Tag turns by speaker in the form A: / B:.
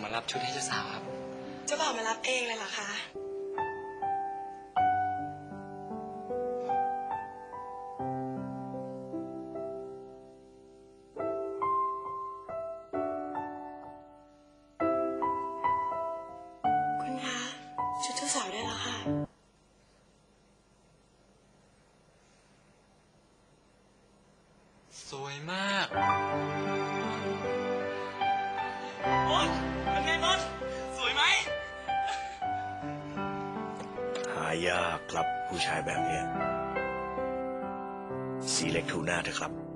A: รับชุดให้เจ้าสาวครับ
B: เจ้าบ่าวมารับเองเลยเหรอคะคุณคะชุดเจ้าสาวได้แล้วค่ะ
A: สวยมาก
C: บอสเป็นไงบอสสวยไหม
D: หายากครับผู้ชายแบบนี้สีเล็กทูน่าเถอะครับ